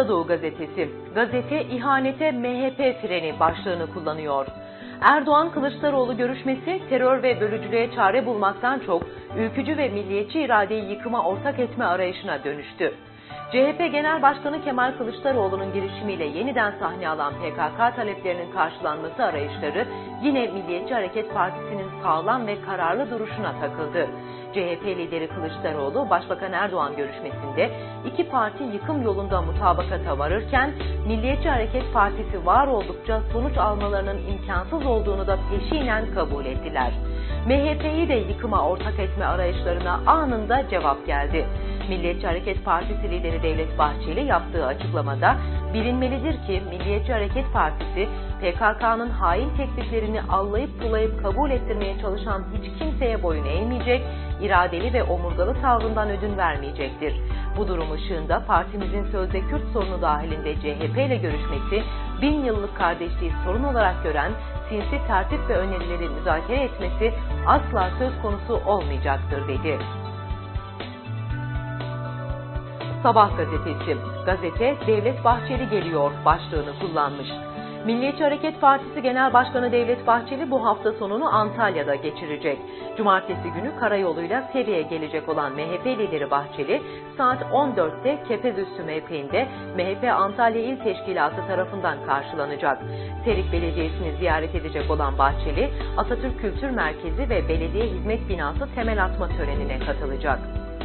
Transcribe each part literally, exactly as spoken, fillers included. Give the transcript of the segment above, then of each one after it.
Orta Doğu Gazetesi, gazete ihanete M H P freni başlığını kullanıyor. Erdoğan-Kılıçdaroğlu görüşmesi terör ve bölücülüğe çare bulmaktan çok ülkücü ve milliyetçi iradeyi yıkıma ortak etme arayışına dönüştü. C H P Genel Başkanı Kemal Kılıçdaroğlu'nun girişimiyle yeniden sahne alan P K K taleplerinin karşılanması arayışları yine Milliyetçi Hareket Partisi'nin sağlam ve kararlı duruşuna takıldı. C H P lideri Kılıçdaroğlu, Başbakan Erdoğan görüşmesinde iki parti yıkım yolunda mutabakata varırken, Milliyetçi Hareket Partisi var oldukça sonuç almalarının imkansız olduğunu da peşinen kabul ettiler. M H P'yi de yıkıma ortak etme arayışlarına anında cevap geldi. Milliyetçi Hareket Partisi lideri Devlet Bahçeli yaptığı açıklamada, bilinmelidir ki Milliyetçi Hareket Partisi, P K K'nın hain tekliflerini allayıp pulayıp kabul ettirmeye çalışan hiç kimseye boyun eğmeyecek, iradeli ve omurgalı tavrından ödün vermeyecektir. Bu durum ışığında partimizin sözde Kürt sorunu dahilinde C H P ile görüşmesi, bin yıllık kardeşliği sorun olarak gören sinsi tertip ve önerileri müzakere etmesi asla söz konusu olmayacaktır dedi. Sabah gazetesi, gazete Devlet Bahçeli geliyor başlığını kullanmış. Milliyetçi Hareket Partisi Genel Başkanı Devlet Bahçeli bu hafta sonunu Antalya'da geçirecek. Cumartesi günü karayoluyla Seri'ye gelecek olan M H P lideri Bahçeli, saat on dörtte Kepezüstü mevkiinde M H P Antalya İl Teşkilatı tarafından karşılanacak. Serik Belediyesi'ni ziyaret edecek olan Bahçeli, Atatürk Kültür Merkezi ve Belediye Hizmet Binası temel atma törenine katılacak.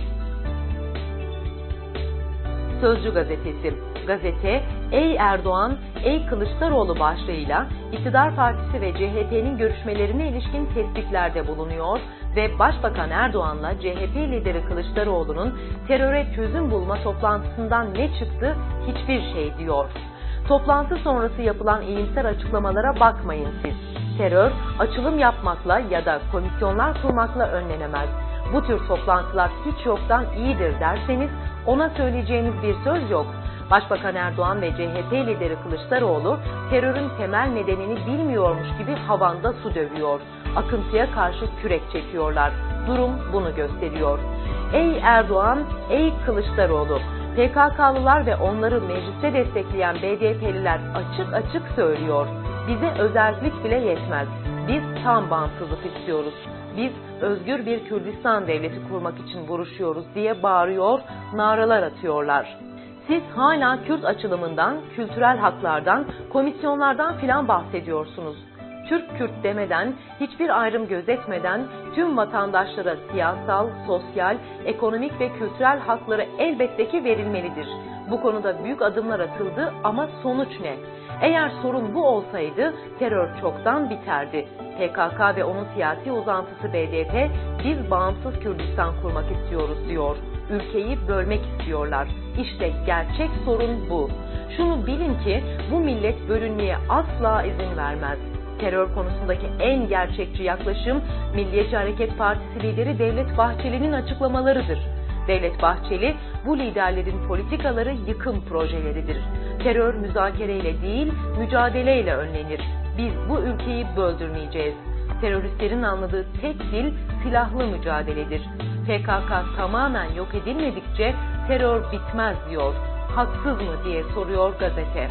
Sözcü gazetesi, gazete Ey Erdoğan, Ey Kılıçdaroğlu başlığıyla iktidar partisi ve C H P'nin görüşmelerine ilişkin tespitlerde bulunuyor ve Başbakan Erdoğan'la C H P lideri Kılıçdaroğlu'nun teröre çözüm bulma toplantısından ne çıktı hiçbir şey diyor. Toplantı sonrası yapılan iyimser açıklamalara bakmayın siz. Terör, açılım yapmakla ya da komisyonlar kurmakla önlenemez. Bu tür toplantılar hiç yoktan iyidir derseniz ona söyleyeceğiniz bir söz yok. Başbakan Erdoğan ve C H P lideri Kılıçdaroğlu terörün temel nedenini bilmiyormuş gibi havanda su dövüyor. Akıntıya karşı kürek çekiyorlar. Durum bunu gösteriyor. Ey Erdoğan, ey Kılıçdaroğlu, P K K'lılar ve onları mecliste destekleyen B D P'liler açık açık söylüyor. Bize özerklik bile yetmez. Biz tam bağımsızlık istiyoruz. Biz özgür bir Kürdistan devleti kurmak için vuruşuyoruz diye bağırıyor, naralar atıyorlar. Siz hala Kürt açılımından, kültürel haklardan, komisyonlardan filan bahsediyorsunuz. Türk-Kürt demeden, hiçbir ayrım gözetmeden tüm vatandaşlara siyasal, sosyal, ekonomik ve kültürel hakları elbette ki verilmelidir. Bu konuda büyük adımlar atıldı ama sonuç ne? Eğer sorun bu olsaydı terör çoktan biterdi. P K K ve onun siyasi uzantısı B D P, biz bağımsız Kürdistan kurmak istiyoruz diyor. Ülkeyi bölmek istiyorlar. İşte gerçek sorun bu. Şunu bilin ki bu millet bölünmeye asla izin vermez. Terör konusundaki en gerçekçi yaklaşım Milliyetçi Hareket Partisi lideri Devlet Bahçeli'nin açıklamalarıdır. Devlet Bahçeli, bu liderlerin politikaları yıkım projeleridir. Terör müzakereyle değil, mücadeleyle önlenir. Biz bu ülkeyi böldürmeyeceğiz. Teröristlerin anladığı tek dil silahlı mücadeledir. P K K tamamen yok edilmedikçe terör bitmez diyor. Haksız mı diye soruyor gazete.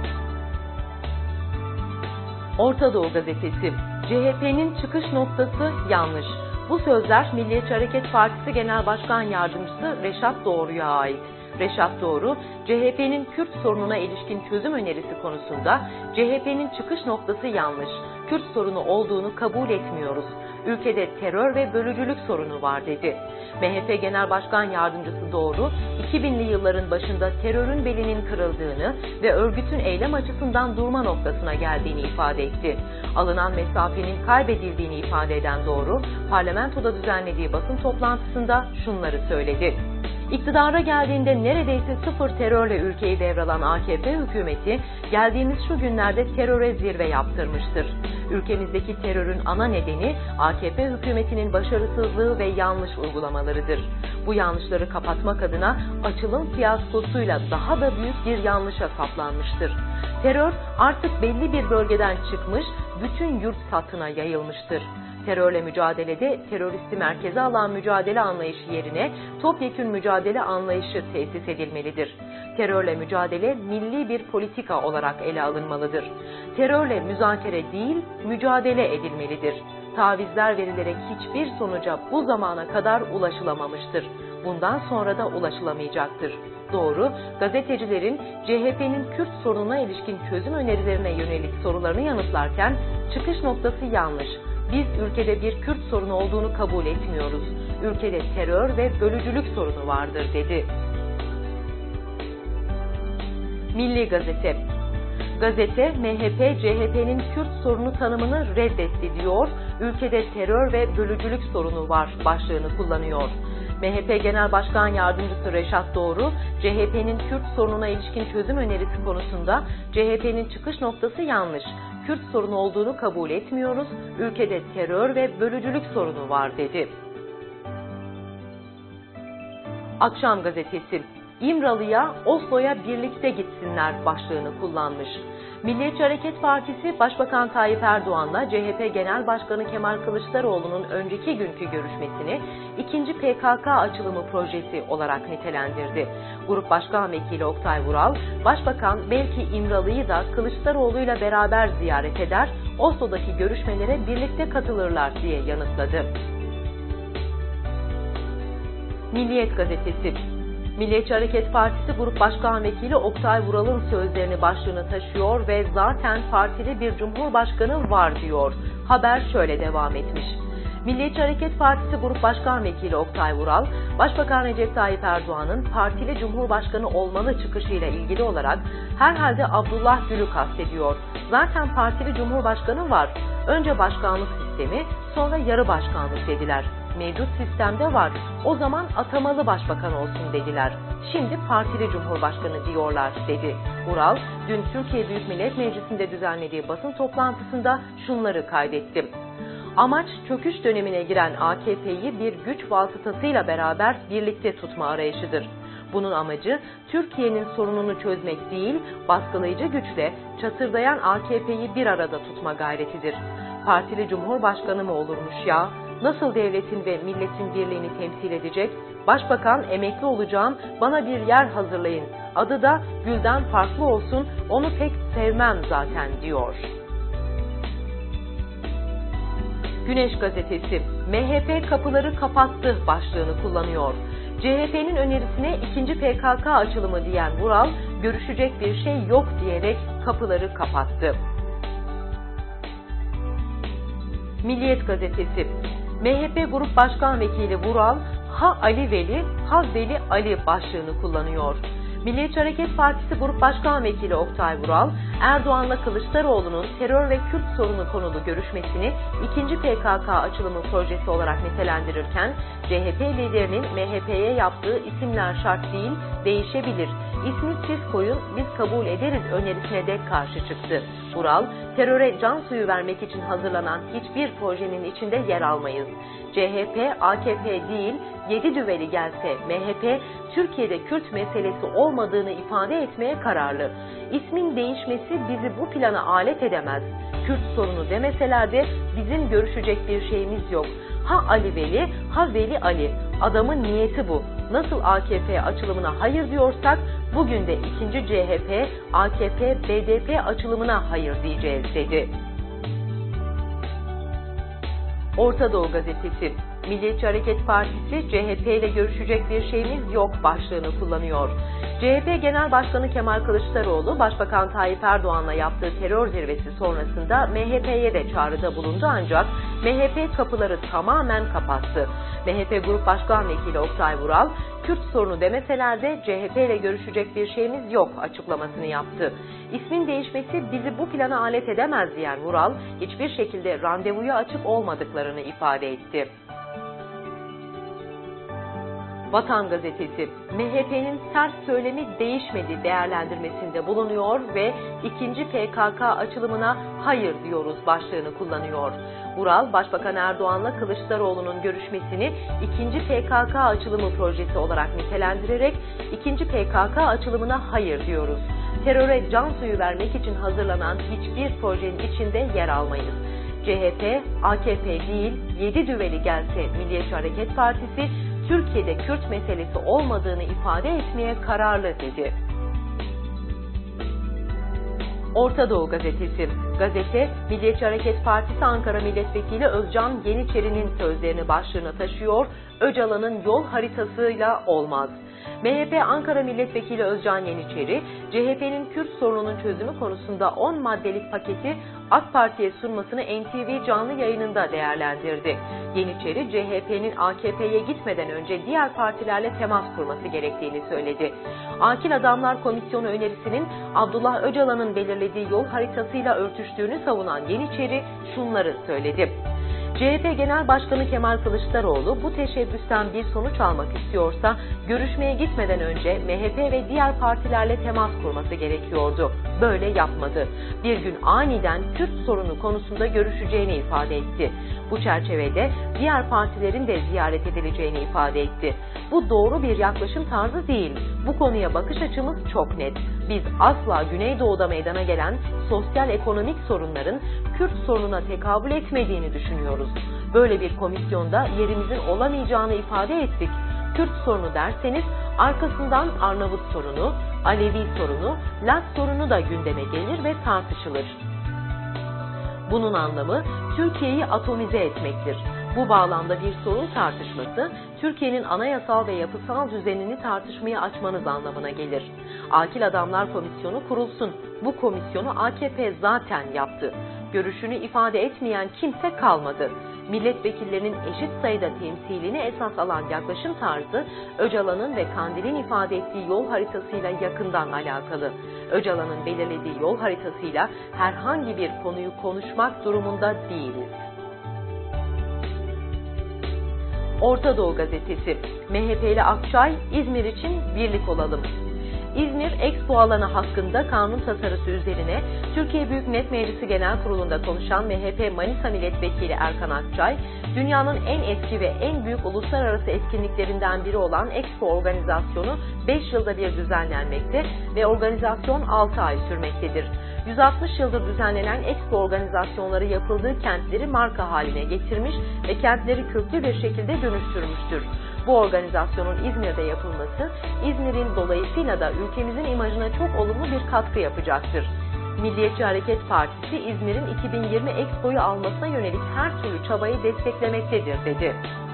Orta Doğu Gazetesi, C H P'nin çıkış noktası yanlış. Bu sözler Milliyetçi Hareket Partisi Genel Başkan Yardımcısı Reşat Doğru'ya ait. Reşat Doğru, C H P'nin Kürt sorununa ilişkin çözüm önerisi konusunda C H P'nin çıkış noktası yanlış, Kürt sorunu olduğunu kabul etmiyoruz. Ülkede terör ve bölücülük sorunu var dedi. M H P Genel Başkan Yardımcısı Doğru, iki binli yılların başında terörün belinin kırıldığını ve örgütün eylem açısından durma noktasına geldiğini ifade etti. Alınan mesafenin kaybedildiğini ifade eden Doğru, parlamentoda düzenlediği basın toplantısında şunları söyledi. İktidara geldiğinde neredeyse sıfır terörle ülkeyi devralan A K P hükümeti geldiğimiz şu günlerde teröre zirve yaptırmıştır. Ülkemizdeki terörün ana nedeni A K P hükümetinin başarısızlığı ve yanlış uygulamalarıdır. Bu yanlışları kapatmak adına açılım fiyaskosuyla daha da büyük bir yanlışa saplanmıştır. Terör artık belli bir bölgeden çıkmış, bütün yurt satına yayılmıştır. Terörle mücadelede teröristi merkeze alan mücadele anlayışı yerine topyekün mücadele anlayışı tesis edilmelidir. Terörle mücadele milli bir politika olarak ele alınmalıdır. Terörle müzakere değil, mücadele edilmelidir. Tavizler verilerek hiçbir sonuca bu zamana kadar ulaşılamamıştır. Bundan sonra da ulaşılamayacaktır. Doğru, gazetecilerin C H P'nin Kürt sorununa ilişkin çözüm önerilerine yönelik sorularını yanıtlarken çıkış noktası yanlış. Biz ülkede bir Kürt sorunu olduğunu kabul etmiyoruz. Ülkede terör ve bölücülük sorunu vardır dedi. Milli Gazete. Gazete, M H P, C H P'nin Kürt sorunu tanımını reddetti diyor, ülkede terör ve bölücülük sorunu var başlığını kullanıyor. M H P Genel Başkan Yardımcısı Reşat Doğru, C H P'nin Kürt sorununa ilişkin çözüm önerisi konusunda C H P'nin çıkış noktası yanlış. Kürt sorunu olduğunu kabul etmiyoruz, ülkede terör ve bölücülük sorunu var dedi. Akşam Gazetesi. İmralı'ya, Oslo'ya birlikte gitsinler başlığını kullanmış. Milliyetçi Hareket Partisi, Başbakan Tayyip Erdoğan'la C H P Genel Başkanı Kemal Kılıçdaroğlu'nun önceki günkü görüşmesini ikinci P K K açılımı projesi olarak nitelendirdi. Grup Başkan Vekili Oktay Vural, Başbakan belki İmralı'yı da Kılıçdaroğlu'yla beraber ziyaret eder, Oslo'daki görüşmelere birlikte katılırlar diye yanıtladı. Milliyet Gazetesi. Milliyetçi Hareket Partisi Grup Başkan Vekili Oktay Vural'ın sözlerini başlığını taşıyor ve zaten partili bir cumhurbaşkanı var diyor. Haber şöyle devam etmiş. Milliyetçi Hareket Partisi Grup Başkan Vekili Oktay Vural, Başbakan Recep Tayyip Erdoğan'ın partili cumhurbaşkanı olmalı çıkışıyla ilgili olarak herhalde Abdullah Gül'ü kastediyor. Zaten partili cumhurbaşkanı var. Önce başkanlık sistemi, sonra yarı başkanlık dediler. Mevcut sistemde var. O zaman atamalı başbakan olsun dediler. Şimdi partili cumhurbaşkanı diyorlar dedi. Vural, dün Türkiye Büyük Millet Meclisi'nde düzenlediği basın toplantısında şunları kaydetti. Amaç çöküş dönemine giren A K P'yi bir güç vasıtasıyla beraber birlikte tutma arayışıdır. Bunun amacı Türkiye'nin sorununu çözmek değil, baskılayıcı güçle çatırdayan A K P'yi bir arada tutma gayretidir. Partili cumhurbaşkanı mı olurmuş ya? Nasıl devletin ve milletin birliğini temsil edecek? Başbakan emekli olacağım, bana bir yer hazırlayın. Adı da Gül'den farklı olsun, onu pek sevmem zaten diyor. Güneş Gazetesi, M H P kapıları kapattı başlığını kullanıyor. C H P'nin önerisine ikinci P K K açılımı diyen Vural, görüşecek bir şey yok diyerek kapıları kapattı. Milliyet Gazetesi. M H P Grup Başkan Vekili Vural, ha Ali Veli, ha Veli Ali başlığını kullanıyor. Milliyetçi Hareket Partisi Grup Başkan Vekili Oktay Vural, Erdoğan'la Kılıçdaroğlu'nun terör ve Kürt sorunu konulu görüşmesini ikinci P K K açılımı projesi olarak nitelendirirken, C H P liderinin M H P'ye yaptığı isimler şart değil, değişebilir. İsmi siz koyun, biz kabul ederiz önerisine de karşı çıktı. Vural, teröre can suyu vermek için hazırlanan hiçbir projenin içinde yer almayız. C H P, A K P değil, yedi düveli gelse M H P, Türkiye'de Kürt meselesi olmadığını ifade etmeye kararlı. İsmin değişmesi bizi bu plana alet edemez. Kürt sorunu demeseler de bizim görüşecek bir şeyimiz yok. Ha Ali Veli, ha Veli Ali. Adamın niyeti bu. Nasıl A K P açılımına hayır diyorsak, bugün de ikinci C H P, A K P, B D P açılımına hayır diyeceğiz dedi. Orta Doğu Gazetesi. Milliyetçi Hareket Partisi, C H P ile görüşecek bir şeyimiz yok başlığını kullanıyor. C H P Genel Başkanı Kemal Kılıçdaroğlu, Başbakan Tayyip Erdoğan'la yaptığı terör zirvesi sonrasında M H P'ye de çağrıda bulundu ancak M H P kapıları tamamen kapattı. M H P Grup Başkan Vekili Oktay Vural, Kürt sorunu demeseler de C H P ile görüşecek bir şeyimiz yok açıklamasını yaptı. İsmin değişmesi bizi bu plana alet edemez diyen Vural, hiçbir şekilde randevuya açık olmadıklarını ifade etti. Vatan Gazetesi, M H P'nin sert söylemi değişmedi değerlendirmesinde bulunuyor ve ikinci P K K açılımına hayır diyoruz başlığını kullanıyor. Vural, Başbakan Erdoğan'la Kılıçdaroğlu'nun görüşmesini ikinci P K K açılımı projesi olarak nitelendirerek ikinci P K K açılımına hayır diyoruz. Teröre can suyu vermek için hazırlanan hiçbir projenin içinde yer almayız. C H P, A K P değil, yedi düveli gelse Milliyetçi Hareket Partisi, Türkiye'de Kürt meselesi olmadığını ifade etmeye kararlı dedi. Orta Doğu Gazetesi. Gazete, Milliyetçi Hareket Partisi Ankara Milletvekili Özcan Yeniçeri'nin sözlerini başlığına taşıyor. Öcalan'ın yol haritasıyla olmaz. M H P Ankara Milletvekili Özcan Yeniçeri, C H P'nin Kürt sorununun çözümü konusunda on maddelik paketi AK Parti'ye sunmasını N T V canlı yayınında değerlendirdi. Yeniçeri, C H P'nin A K P'ye gitmeden önce diğer partilerle temas kurması gerektiğini söyledi. Akil Adamlar Komisyonu önerisinin Abdullah Öcalan'ın belirlediği yol haritasıyla örtüştüğünü savunan Yeniçeri şunları söyledi. C H P Genel Başkanı Kemal Kılıçdaroğlu bu teşebbüsten bir sonuç almak istiyorsa görüşmeye gitmeden önce M H P ve diğer partilerle temas kurması gerekiyordu. Böyle yapmadı. Bir gün aniden Kürt sorunu konusunda görüşeceğini ifade etti. Bu çerçevede diğer partilerin de ziyaret edileceğini ifade etti. Bu doğru bir yaklaşım tarzı değil. Bu konuya bakış açımız çok net. Biz asla Güneydoğu'da meydana gelen sosyal ekonomik sorunların Kürt sorununa tekabül etmediğini düşünüyoruz. Böyle bir komisyonda yerimizin olamayacağını ifade ettik. Kürt sorunu derseniz arkasından Arnavut sorunu, Alevi sorunu, Laz sorunu da gündeme gelir ve tartışılır. Bunun anlamı Türkiye'yi atomize etmektir. Bu bağlamda bir sorun tartışması, Türkiye'nin anayasal ve yapısal düzenini tartışmaya açmanız anlamına gelir. Akil Adamlar Komisyonu kurulsun. Bu komisyonu A K P zaten yaptı. Görüşünü ifade etmeyen kimse kalmadı. Milletvekillerinin eşit sayıda temsilini esas alan yaklaşım tarzı, Öcalan'ın ve Kandil'in ifade ettiği yol haritasıyla yakından alakalı. Öcalan'ın belirlediği yol haritasıyla herhangi bir konuyu konuşmak durumunda değiliz. Orta Doğu Gazetesi. M H P'li Akçay, İzmir için birlik olalım. İzmir Expo alanı hakkında kanun tasarısı üzerine Türkiye Büyük Millet Meclisi Genel Kurulu'nda konuşan M H P Manisa Milletvekili Erkan Akçay, dünyanın en eski ve en büyük uluslararası etkinliklerinden biri olan Expo organizasyonu beş yılda bir düzenlenmekte ve organizasyon altı ay sürmektedir. yüz altmış yıldır düzenlenen Expo organizasyonları yapıldığı kentleri marka haline getirmiş ve kentleri köklü bir şekilde dönüştürmüştür. Bu organizasyonun İzmir'de yapılması, İzmir'in dolayısıyla da ülkemizin imajına çok olumlu bir katkı yapacaktır. Milliyetçi Hareket Partisi, İzmir'in iki bin yirmi Expo'yu almasına yönelik her türlü çabayı desteklemektedir, dedi.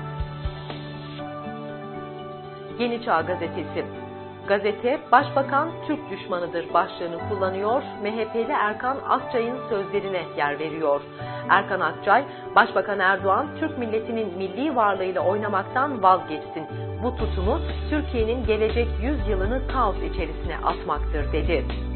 Yeni Çağ Gazetesi. Gazete, Başbakan Türk düşmanıdır başlığını kullanıyor, M H P'li Erkan Akçay'ın sözlerine yer veriyor. Erkan Akçay, Başbakan Erdoğan, Türk milletinin milli varlığıyla oynamaktan vazgeçsin. Bu tutumu Türkiye'nin gelecek yüz yılını kaos içerisine atmaktır, dedi.